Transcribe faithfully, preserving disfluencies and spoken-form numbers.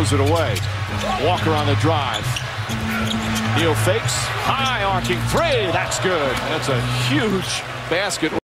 throws it away. Walker on the drive. Neal fakes. High arcing three. That's good. That's a huge basket.